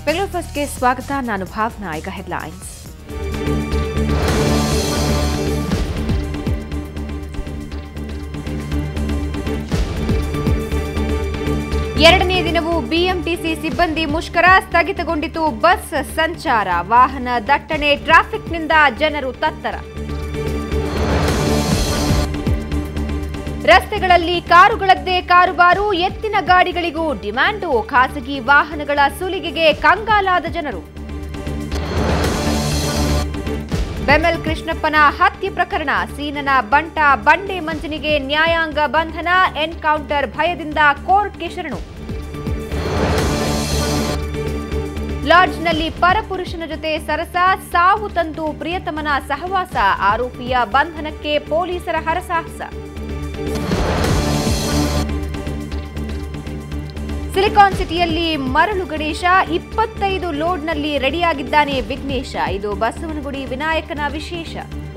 ಬೆಂಗಳೂರು ಫಸ್ಟ್ಗೆ ಸ್ವಾಗತ. ನಾನು ಭಾವನಾ. ಈಗ ಹೆಡ್ಲೈನ್ಸ್. ಎರಡನೇ ದಿನವೂ ಬಿಎಂಟಿಸಿ ಸಿಬ್ಬಂದಿ ಮುಷ್ಕರ, ಸ್ಥಗಿತಗೊಂಡಿತು ಬಸ್ ಸಂಚಾರ. ವಾಹನ ದಟ್ಟಣೆ, ಟ್ರಾಫಿಕ್ನಿಂದ ಜನರು ತತ್ತರ. ರಸ್ತೆಗಳಲ್ಲಿ ಕಾರುಗಳದ್ದೇ ಕಾರುಬಾರು, ಎತ್ತಿನ ಗಾಡಿಗಳಿಗೂ ಡಿಮ್ಯಾಂಡು. ಖಾಸಗಿ ವಾಹನಗಳ ಸುಲಿಗೆಗೆ ಕಂಗಾಲಾದ ಜನರು. ಬೆಮೆಲ್ ಕೃಷ್ಣಪ್ಪನ ಹತ್ಯೆ ಪ್ರಕರಣ, ಸೀನನ ಬಂಟ ಬಂಡೆ ಮಂಜನಿಗೆ ನ್ಯಾಯಾಂಗ ಬಂಧನ, ಎನ್ಕೌಂಟರ್ ಭಯದಿಂದ ಕೋರ್ಟ್ಗೆ ಶರಣು. ಲಾಡ್ಜ್ನಲ್ಲಿ ಪರಪುರುಷನ ಜೊತೆ ಸರಸ, ಸಾವು ತಂದು ಪ್ರಿಯತಮನ ಸಹವಾಸ. ಆರೋಪಿಯ ಬಂಧನಕ್ಕೆ ಪೊಲೀಸರ ಹರಸಾಹಸ. ಸಿಲಿಕಾನ್ ಸಿಟಿಯಲ್ಲಿ ಮರಳು ಗಣೇಶ, 25 ಲೋಡ್ನಲ್ಲಿ ರೆಡಿಯಾಗಿದ್ದಾನೆ ವಿಘ್ನೇಶ. ಇದು ಬಸವನಗುಡಿ ವಿನಾಯಕನ ವಿಶೇಷ.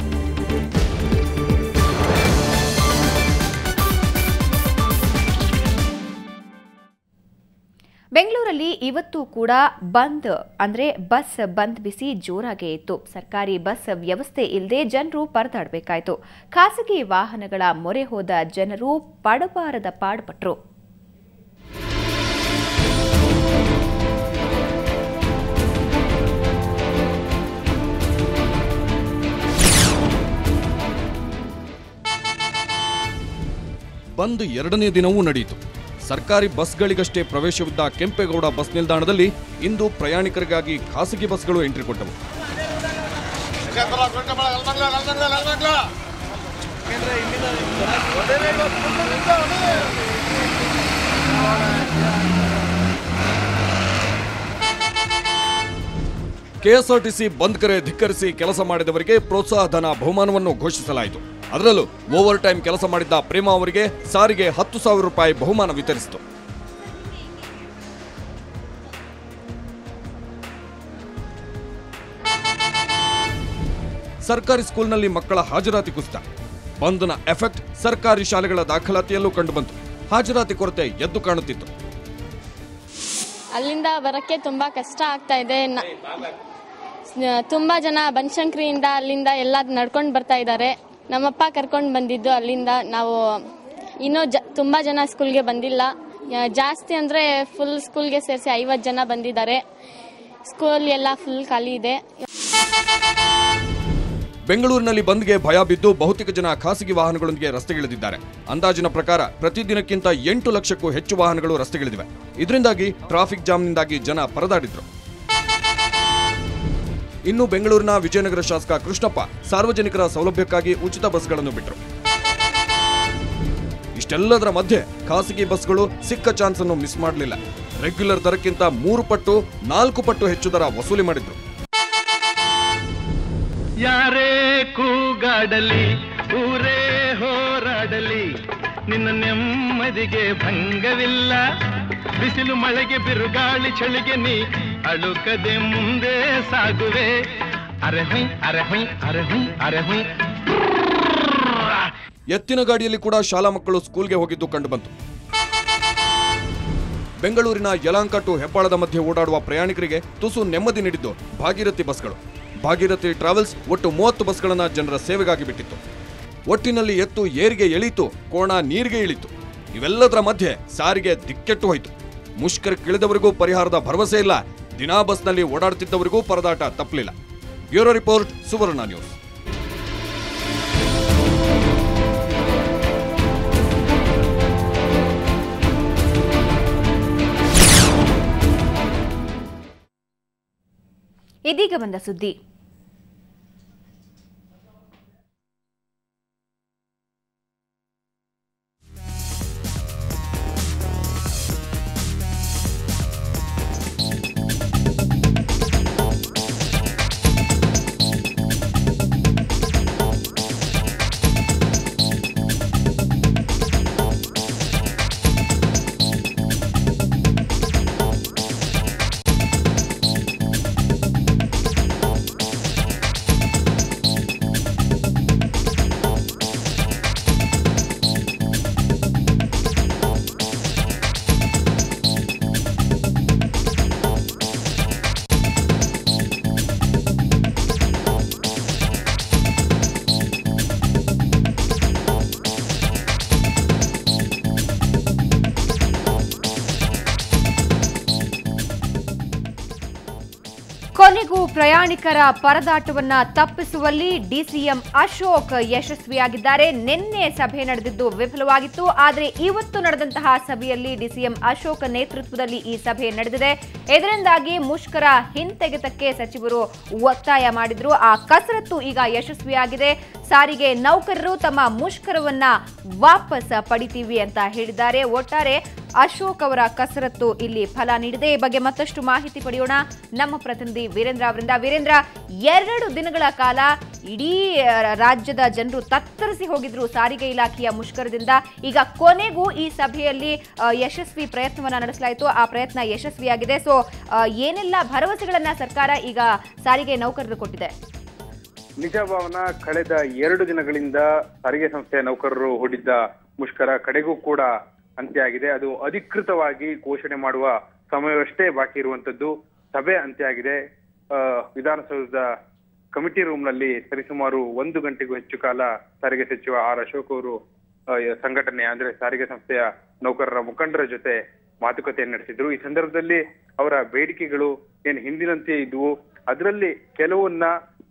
ಬೆಂಗಳೂರಲ್ಲಿ ಇವತ್ತು ಕೂಡ ಬಂದ್ ಅಂದ್ರೆ ಬಸ್ ಬಂದ್ ಬಿಸಿ ಜೋರಾಗೇ ಇತ್ತು. ಸರ್ಕಾರಿ ಬಸ್ ವ್ಯವಸ್ಥೆ ಇಲ್ಲದೆ ಜನರು ಪರದಾಡಬೇಕಾಯಿತು. ಖಾಸಗಿ ವಾಹನಗಳ ಮೊರೆ ಹೋದ ಜನರು ಪಡಬಾರದ ಪಾಡುಪಟ್ರು. ಬಂದ್ ಎರಡನೇ ದಿನವೂ ನಡೆಯಿತು. ಸರ್ಕಾರಿ ಬಸ್ಗಳಿಗಷ್ಟೇ ಪ್ರವೇಶವಿದ್ದ ಕೆಂಪೇಗೌಡ ಬಸ್ ನಿಲ್ದಾಣದಲ್ಲಿ ಇಂದು ಪ್ರಯಾಣಿಕರಿಗಾಗಿ ಖಾಸಗಿ ಬಸ್ಗಳು ಎಂಟ್ರಿ ಕೊಟ್ಟವು. ಕೆಎಸ್ಆರ್ಟಿಸಿ ಬಂದ್ ಕರೆ ಧಿಕ್ಕರಿಸಿ ಕೆಲಸ ಮಾಡಿದವರಿಗೆ ಪ್ರೋತ್ಸಾಹ ಧನ ಬಹುಮಾನವನ್ನು ಘೋಷಿಸಲಾಯಿತು. ಅದರಲ್ಲೂ ಓವರ್ ಟೈಮ್ ಕೆಲಸ ಮಾಡಿದ್ದ ಪ್ರೇಮಾ ಅವರಿಗೆ ಸಾರಿಗೆ 10,000 ರೂಪಾಯಿ ಬಹುಮಾನ ವಿತರಿಸಿತು. ಸರ್ಕಾರಿ ಸ್ಕೂಲ್ನಲ್ಲಿ ಮಕ್ಕಳ ಹಾಜರಾತಿ ಕುಸಿತ. ಬಂದ್ನ ಎಫೆಕ್ಟ್ ಸರ್ಕಾರಿ ಶಾಲೆಗಳ ದಾಖಲಾತಿಯಲ್ಲೂ ಕಂಡುಬಂತು. ಹಾಜರಾತಿ ಕೊರತೆ ಎದ್ದು ಕಾಣುತ್ತಿತ್ತು. ಅಲ್ಲಿಂದ ಬರಕ್ಕೆ ತುಂಬಾ ಕಷ್ಟ ಆಗ್ತಾ ಇದೆ. ತುಂಬಾ ಜನ ಬನಶಂಕರಿಯಿಂದ ಅಲ್ಲಿಂದ ಎಲ್ಲ ನಡ್ಕೊಂಡು ಬರ್ತಾ ಇದ್ದಾರೆ. ನಮ್ಮಪ್ಪ ಕರ್ಕೊಂಡು ಬಂದಿದ್ದು ಅಲ್ಲಿಂದ. ನಾವು ಇನ್ನೂ ತುಂಬಾ ಜನ ಸ್ಕೂಲ್ಗೆ ಬಂದಿಲ್ಲ. ಜಾಸ್ತಿ ಅಂದ್ರೆ ಫುಲ್ ಸ್ಕೂಲ್ಗೆ ಸೇರಿಸಿ 50 ಜನ ಬಂದಿದ್ದಾರೆ. ಸ್ಕೂಲ್ ಎಲ್ಲ ಫುಲ್ ಖಾಲಿ ಇದೆ. ಬೆಂಗಳೂರಿನಲ್ಲಿ ಬಂದ್ಗೆ ಭಯ ಬಿದ್ದು ಬಹುತೇಕ ಜನ ಖಾಸಗಿ ವಾಹನಗಳೊಂದಿಗೆ ರಸ್ತೆಗಿಳಿದಿದ್ದಾರೆ. ಅಂದಾಜಿನ ಪ್ರಕಾರ ಪ್ರತಿದಿನಕ್ಕಿಂತ 8 ಲಕ್ಷಕ್ಕೂ ಹೆಚ್ಚು ವಾಹನಗಳು ರಸ್ತೆಗಿಳಿದಿವೆ. ಇದರಿಂದಾಗಿ ಟ್ರಾಫಿಕ್ ಜಾಮ್ನಿಂದಾಗಿ ಜನ ಪರದಾಡಿದ್ರು. ಇನ್ನು ಬೆಂಗಳೂರಿನ ವಿಜಯನಗರ ಶಾಸಕ ಕೃಷ್ಣಪ್ಪ ಸಾರ್ವಜನಿಕರ ಸೌಲಭ್ಯಕ್ಕಾಗಿ ಉಚಿತ ಬಸ್ಗಳನ್ನು ಬಿಟ್ಟರು. ಇಷ್ಟೆಲ್ಲದರ ಮಧ್ಯೆ ಖಾಸಗಿ ಬಸ್ಗಳು ಸಿಕ್ಕ ಚಾನ್ಸ್ ಅನ್ನು ಮಿಸ್ ಮಾಡಲಿಲ್ಲ. ರೆಗ್ಯುಲರ್ ದರಕ್ಕಿಂತ 3 ಪಟ್ಟು 4 ಪಟ್ಟು ಹೆಚ್ಚು ದರ ವಸೂಲಿ ಮಾಡಿದ್ರು. ಯಾರೇ ಕೂಗಾಡಲಿ ಊರೇ ಹೋರಾಡಲಿ ನಿನ್ನ ನೆಮ್ಮದಿಗೆ ಭಂಗವಿಲ್ಲ. ಬಿಸಿಲು ಮಳೆಗೆ ಬಿರುಗಾಳಿ ಚಳಿಗೆ ನೀ ಅಳುಕದೆ ಮುಂದೆ ಸಾಗುವೆ. ಅರೆ ಹುಯ್ ಅರೆ ಹುಯ್ ಅರೆ ಹುಯ್ ಅರೆ ಹುಯ್. ಎತ್ತಿನ ಗಾಡಿಯಲ್ಲಿ ಕೂಡ ಶಾಲಾ ಮಕ್ಕಳು ಸ್ಕೂಲ್ಗೆ ಹೋಗಿದ್ದು ಕಂಡುಬಂತು. ಬೆಂಗಳೂರಿನ ಯಲಹಂಕ ಟು ಹೆಬ್ಬಾಳದ ಮಧ್ಯೆ ಓಡಾಡುವ ಪ್ರಯಾಣಿಕರಿಗೆ ತುಸು ನೆಮ್ಮದಿ ನೀಡಿದ್ದು ಭಾಗೀರಥಿ ಬಸ್ಗಳು. ಭಾಗೀರಥಿ ಟ್ರಾವೆಲ್ಸ್ ಒಟ್ಟು 30 ಬಸ್ಗಳನ್ನು ಜನರ ಸೇವೆಗಾಗಿ ಬಿಟ್ಟಿತ್ತು. ಒಟ್ಟಿನಲ್ಲಿ ಎತ್ತು ಏರಿಗೆ ಎಳೀತು, ಕೋಣ ನೀರಿಗೆ ಇಳಿತು. ಇವೆಲ್ಲದರ ಮಧ್ಯೆ ಸಾರಿಗೆ ದಿಕ್ಕೆಟ್ಟು ಹೋಯಿತು. ಮುಷ್ಕರಕ್ಕಿಳಿದವರಿಗೂ ಪರಿಹಾರದ ಭರವಸೆ ಇಲ್ಲ. ದಿನಾ ಬಸ್ನಲ್ಲಿ ಓಡಾಡುತ್ತಿದ್ದವರಿಗೂ ಪರದಾಟ ತಪ್ಪಲಿಲ್ಲ. Bureau report, Suvarna news. ಇದೀಗ ಬಂದ ಸುದ್ದಿ. ಕೊನೆಗೂ ಪ್ರಯಾಣಿಕರ ಪರದಾಟವನ್ನ ತಪ್ಪಿಸುವಲ್ಲಿ ಡಿಸಿಎಂ ಅಶೋಕ್ ಯಶಸ್ವಿಯಾಗಿದ್ದಾರೆ. ನಿನ್ನೆ ಸಭೆ ನಡೆದಿದ್ದು ವಿಫಲವಾಗಿತ್ತು. ಆದರೆ ಇವತ್ತು ನಡೆದಂತಹ ಸಭೆಯಲ್ಲಿ ಡಿಸಿಎಂ ಅಶೋಕ್ ನೇತೃತ್ವದಲ್ಲಿ ಈ ಸಭೆ ನಡೆದಿದೆ. ಇದರಿಂದಾಗಿ ಮುಷ್ಕರ ಹಿಂತೆಗೆತಕ್ಕೆ ಸಚಿವರು ಒತ್ತಾಯ ಮಾಡಿದ್ರು. ಆ ಕಸರತ್ತು ಈಗ ಯಶಸ್ವಿಯಾಗಿದೆ. ಸಾರಿಗೆ ನೌಕರರು ತಮ್ಮ ಮುಷ್ಕರವನ್ನ ವಾಪಸ್ ಪಡಿತೀವಿ ಅಂತ ಹೇಳಿದ್ದಾರೆ. ಒಟ್ಟಾರೆ ಅಶೋಕ್ ಅವರ ಕಸರತ್ತು ಇಲ್ಲಿ ಫಲ ನೀಡಿದೆ. ಈ ಬಗ್ಗೆ ಮತ್ತಷ್ಟು ಮಾಹಿತಿ ಪಡೆಯೋಣ ನಮ್ಮ ಪ್ರತಿನಿಧಿ ವೀರೇಂದ್ರ ಅವರಿಂದ. ವೀರೇಂದ್ರ, 2 ದಿನಗಳ ಕಾಲ ಇಡೀ ರಾಜ್ಯದ ಜನರು ತತ್ತರಿಸಿ ಹೋಗಿದ್ರು ಸಾರಿಗೆ ಇಲಾಖೆಯ ಮುಷ್ಕರದಿಂದ. ಈಗ ಕೊನೆಗೂ ಈ ಸಭೆಯಲ್ಲಿ ಯಶಸ್ವಿ ಪ್ರಯತ್ನವನ್ನ ನಡೆಸಲಾಯಿತು. ಆ ಪ್ರಯತ್ನ ಯಶಸ್ವಿಯಾಗಿದೆ. ಸೊ ಏನೆಲ್ಲ ಭರವಸೆಗಳನ್ನ ಸರ್ಕಾರ ಈಗ ಸಾರಿಗೆ ನೌಕರರು ಕೊಟ್ಟಿದೆ? ನಿಜ ಭಾವನ, ಕಳೆದ 2 ದಿನಗಳಿಂದ ಸಾರಿಗೆ ಸಂಸ್ಥೆಯ ನೌಕರರು ಹೂಡಿದ್ದ ಮುಷ್ಕರ ಕಡೆಗೂ ಕೂಡ ಅಂತ್ಯ ಆಗಿದೆ. ಅದು ಅಧಿಕೃತವಾಗಿ ಘೋಷಣೆ ಮಾಡುವ ಸಮಯವಷ್ಟೇ ಬಾಕಿ ಇರುವಂತದ್ದು. ಸಭೆ ಅಂತ್ಯ ಆಗಿದೆ. ವಿಧಾನಸೌಧದ ಕಮಿಟಿ ರೂಮ್ ನಲ್ಲಿ ಸರಿಸುಮಾರು 1 ಗಂಟೆಗೂ ಹೆಚ್ಚು ಕಾಲ ಸಾರಿಗೆ ಸಚಿವ ಆರ್ ಅಶೋಕ್ ಅವರು ಸಂಘಟನೆ ಅಂದ್ರೆ ಸಾರಿಗೆ ಸಂಸ್ಥೆಯ ನೌಕರರ ಮುಖಂಡರ ಜೊತೆ ಮಾತುಕತೆಯನ್ನು ನಡೆಸಿದ್ರು. ಈ ಸಂದರ್ಭದಲ್ಲಿ ಅವರ ಬೇಡಿಕೆಗಳು ಏನು ಹಿಂದಿನಂತೆ ಇದ್ವು, ಅದರಲ್ಲಿ ಕೆಲವನ್ನ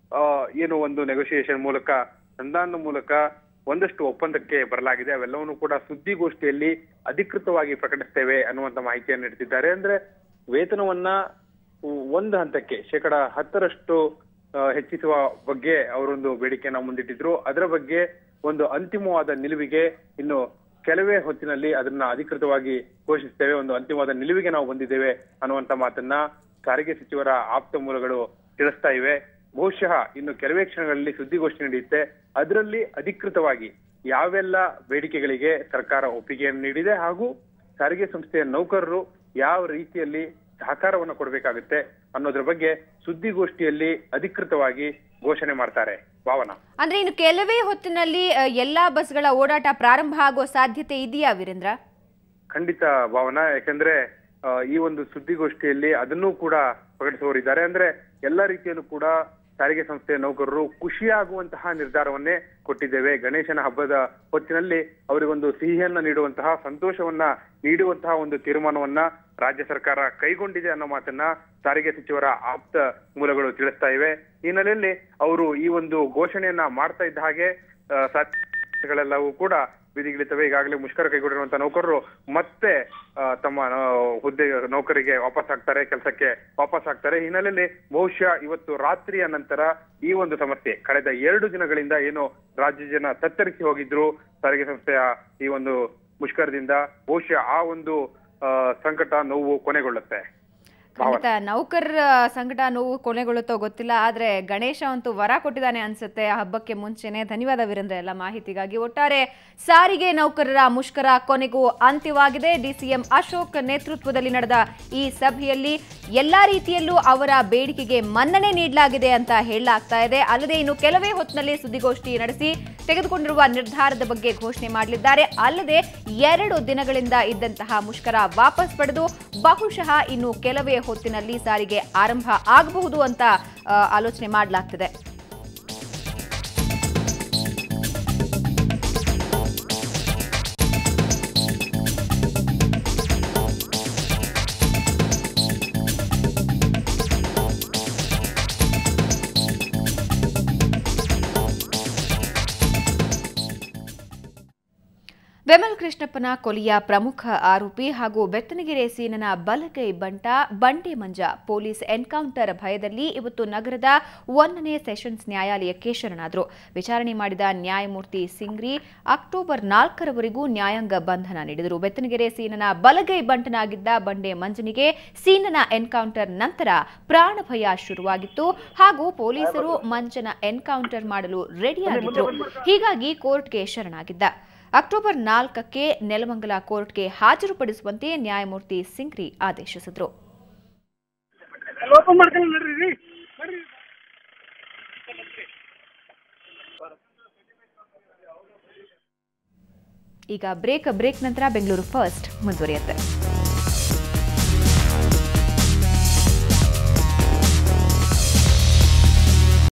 ಏನು ಒಂದು ನೆಗೋಸಿಯೇಷನ್ ಮೂಲಕ, ಸಂಧಾನದ ಮೂಲಕ ಒಂದಷ್ಟು ಒಪ್ಪಂದಕ್ಕೆ ಬರಲಾಗಿದೆ. ಅವೆಲ್ಲವನ್ನು ಕೂಡ ಸುದ್ದಿಗೋಷ್ಠಿಯಲ್ಲಿ ಅಧಿಕೃತವಾಗಿ ಪ್ರಕಟಿಸ್ತೇವೆ ಅನ್ನುವಂತ ಮಾಹಿತಿಯನ್ನು ನೀಡುತ್ತಿದ್ದಾರೆ. ಅಂದ್ರೆ ವೇತನವನ್ನ ಒಂದು ಹಂತಕ್ಕೆ 10% ಹೆಚ್ಚಿಸುವ ಬಗ್ಗೆ ಅವರೊಂದು ಬೇಡಿಕೆಯನ್ನ ಮುಂದಿಟ್ಟಿದ್ರು. ಅದರ ಬಗ್ಗೆ ಒಂದು ಅಂತಿಮವಾದ ನಿಲುವಿಗೆ ಇನ್ನು ಕೆಲವೇ ಹೊತ್ತಿನಲ್ಲಿ ಅದನ್ನ ಅಧಿಕೃತವಾಗಿ ಘೋಷಿಸ್ತೇವೆ, ಒಂದು ಅಂತಿಮವಾದ ನಿಲುವಿಗೆ ನಾವು ಬಂದಿದ್ದೇವೆ ಅನ್ನುವಂತ ಮಾತನ್ನ ಸಾರಿಗೆ ಸಚಿವರ ಆಪ್ತ ಮೂಲಗಳು ತಿಳಿಸ್ತಾ ಇವೆ. ಬಹುಶಃ ಇನ್ನು ಕೆಲವೇ ಕ್ಷಣಗಳಲ್ಲಿ ಸುದ್ದಿಗೋಷ್ಠಿ ನಡೆಯುತ್ತೆ. ಅದರಲ್ಲಿ ಅಧಿಕೃತವಾಗಿ ಯಾವೆಲ್ಲ ಬೇಡಿಕೆಗಳಿಗೆ ಸರ್ಕಾರ ಒಪ್ಪಿಗೆಯನ್ನು ನೀಡಿದೆ ಹಾಗೂ ಸಾರಿಗೆ ಸಂಸ್ಥೆಯ ನೌಕರರು ಯಾವ ರೀತಿಯಲ್ಲಿ ಸಹಕಾರವನ್ನು ಕೊಡಬೇಕಾಗುತ್ತೆ ಅನ್ನೋದ್ರ ಬಗ್ಗೆ ಸುದ್ದಿಗೋಷ್ಠಿಯಲ್ಲಿ ಅಧಿಕೃತವಾಗಿ ಘೋಷಣೆ ಮಾಡ್ತಾರೆ. ಭಾವನಾ, ಅಂದ್ರೆ ಇನ್ನು ಕೆಲವೇ ಹೊತ್ತಿನಲ್ಲಿ ಎಲ್ಲಾ ಬಸ್ಗಳ ಓಡಾಟ ಪ್ರಾರಂಭ ಆಗೋ ಸಾಧ್ಯತೆ ಇದೆಯಾ ವೀರೇಂದ್ರ? ಖಂಡಿತ ಭಾವನಾ, ಯಾಕಂದ್ರೆ ಈ ಒಂದು ಸುದ್ದಿಗೋಷ್ಠಿಯಲ್ಲಿ ಅದನ್ನೂ ಕೂಡ ಪ್ರಕಟಿಸುವವರಿದ್ದಾರೆ. ಅಂದ್ರೆ ಎಲ್ಲಾ ರೀತಿಯಲ್ಲೂ ಕೂಡ ಸಾರಿಗೆ ಸಂಸ್ಥೆಯ ನೌಕರರು ಖುಷಿಯಾಗುವಂತಹ ನಿರ್ಧಾರವನ್ನೇ ಕೊಟ್ಟಿದ್ದೇವೆ. ಗಣೇಶನ ಹಬ್ಬದ ಹೊತ್ತಿನಲ್ಲಿ ಅವರಿಗೊಂದು ಸಿಹಿಯನ್ನ ನೀಡುವಂತಹ, ಸಂತೋಷವನ್ನ ನೀಡುವಂತಹ ಒಂದು ತೀರ್ಮಾನವನ್ನ ರಾಜ್ಯ ಸರ್ಕಾರ ಕೈಗೊಂಡಿದೆ ಅನ್ನೋ ಮಾತನ್ನ ಸಾರಿಗೆ ಸಚಿವರ ಆಪ್ತ ಮೂಲಗಳು ತಿಳಿಸ್ತಾ ಇವೆ. ಈ ಹಿನ್ನೆಲೆಯಲ್ಲಿ ಅವರು ಈ ಒಂದು ಘೋಷಣೆಯನ್ನ ಮಾಡ್ತಾ ಇದ್ದ ಹಾಗೆ ಸಾಧ್ಯತೆಗಳೆಲ್ಲವೂ ಕೂಡ ಬೀದಿಗಿಳಿತವೆ. ಈಗಾಗಲೇ ಮುಷ್ಕರ ಕೈಗೊಂಡಿರುವಂತಹ ನೌಕರರು ಮತ್ತೆ ತಮ್ಮ ಹುದ್ದೆ ನೌಕರಿಗೆ ವಾಪಸ್ ಆಗ್ತಾರೆ, ಕೆಲಸಕ್ಕೆ ವಾಪಸ್ ಆಗ್ತಾರೆ. ಹಿನ್ನೆಲೆಯಲ್ಲಿ ಬಹುಶಃ ಇವತ್ತು ರಾತ್ರಿಯ ನಂತರ ಈ ಒಂದು ಸಮಸ್ಯೆ, ಕಳೆದ 2 ದಿನಗಳಿಂದ ಏನು ರಾಜ್ಯ ಜನ ತತ್ತರಿಸಿ ಹೋಗಿದ್ರು ಸಾರಿಗೆ ಸಂಸ್ಥೆಯ ಈ ಒಂದು ಮುಷ್ಕರದಿಂದ, ಬಹುಶಃ ಆ ಒಂದು ಸಂಕಟ, ನೋವು ಕೊನೆಗೊಳ್ಳುತ್ತೆ. ಖಂಡಿತ ನೌಕರರ ಸಂಕಟ, ನೋವು ಕೊನೆಗೊಳ್ಳುತ್ತೋ ಗೊತ್ತಿಲ್ಲ. ಆದ್ರೆ ಗಣೇಶ ಅಂತೂ ವರ ಕೊಟ್ಟಿದ್ದಾನೆ ಅನ್ಸುತ್ತೆ ಆ ಹಬ್ಬಕ್ಕೆ ಮುಂಚೆನೆ. ಧನ್ಯವಾದ ವೀರೇಂದ್ರ ಎಲ್ಲ ಮಾಹಿತಿಗಾಗಿ. ಒಟ್ಟಾರೆ ಸಾರಿಗೆ ನೌಕರರ ಮುಷ್ಕರ ಕೊನೆಗೂ ಅಂತ್ಯವಾಗಿದೆ. ಡಿಸಿಎಂ ಅಶೋಕ್ ನೇತೃತ್ವದಲ್ಲಿ ನಡೆದ ಈ ಸಭೆಯಲ್ಲಿ ಎಲ್ಲಾ ರೀತಿಯಲ್ಲೂ ಅವರ ಬೇಡಿಕೆಗೆ ಮನ್ನಣೆ ನೀಡಲಾಗಿದೆ ಅಂತ ಹೇಳಲಾಗ್ತಾ ಇದೆ. ಅಲ್ಲದೆ ಇನ್ನು ಕೆಲವೇ ಹೊತ್ತಿನಲ್ಲಿ ಸುದ್ದಿಗೋಷ್ಠಿ ನಡೆಸಿ ತೆಗೆದುಕೊಂಡಿರುವ ನಿರ್ಧಾರದ ಬಗ್ಗೆ ಘೋಷಣೆ ಮಾಡಲಿದ್ದಾರೆ. ಅಲ್ಲದೆ 2 ದಿನಗಳಿಂದ ಇದ್ದಂತಹ ಮುಷ್ಕರ ವಾಪಸ್ ಪಡೆದು ಬಹುಶಃ ಇನ್ನು ಕೆಲವೇ ಹೊತ್ತಿನಲ್ಲಿ ಸಾರಿಗೆ ಆರಂಭ ಆಗಬಹುದು ಅಂತ ಆಲೋಚನೆ ಮಾಡಲಾಗ್ತಿದೆ. ವೆಮಲ್ ಕೃಷ್ಣಪ್ಪನ ಕೊಲೆಯ ಪ್ರಮುಖ ಆರೋಪಿ ಹಾಗೂ ಬೆತ್ತನಗೆರೆ ಸೀನನ ಬಲಗೈ ಬಂಟ ಬಂಡೆ ಮಂಜ ಪೊಲೀಸ್ ಎನ್ಕೌಂಟರ್ ಭಯದಲ್ಲಿ ಇವತ್ತು ನಗರದ 1ನೇ ಸೆಷನ್ಸ್ ನ್ಯಾಯಾಲಯಕ್ಕೆ ಶರಣಾದರು. ವಿಚಾರಣೆ ಮಾಡಿದ ನ್ಯಾಯಮೂರ್ತಿ ಸಿಂಗ್ರಿ ಅಕ್ಟೋಬರ್ 4ರವರೆಗೂ ನ್ಯಾಯಾಂಗ ಬಂಧನ ನೀಡಿದರು. ಬೆತ್ತನಗೆರೆ ಸೀನನ ಬಲಗೈ ಬಂಟನಾಗಿದ್ದ ಬಂಡೆ ಮಂಜನಿಗೆ ಸೀನನ ಎನ್ಕೌಂಟರ್ ನಂತರ ಪ್ರಾಣ ಭಯ ಶುರುವಾಗಿತ್ತು ಹಾಗೂ ಪೊಲೀಸರು ಮಂಜನ ಎನ್ಕೌಂಟರ್ ಮಾಡಲು ರೆಡಿಯಾಗಿದ್ದರು. ಹೀಗಾಗಿ ಕೋರ್ಟ್ಗೆ ಶರಣಾಗಿದ್ದ. ಅಕ್ಟೋಬರ್ 4ಕ್ಕೆ ನೆಲಮಂಗಲ ಕೋರ್ಟ್ಗೆ ಹಾಜರುಪಡಿಸುವಂತೆ ನ್ಯಾಯಮೂರ್ತಿ ಸಿಂಗ್ರಿ ಆದೇಶಿಸಿದರು. ಈಗ ಬ್ರೇಕ್ ನಂತರ ಬೆಂಗಳೂರು ಫಸ್ಟ್ ಮುಂದುವರಿಯುತ್ತೆ.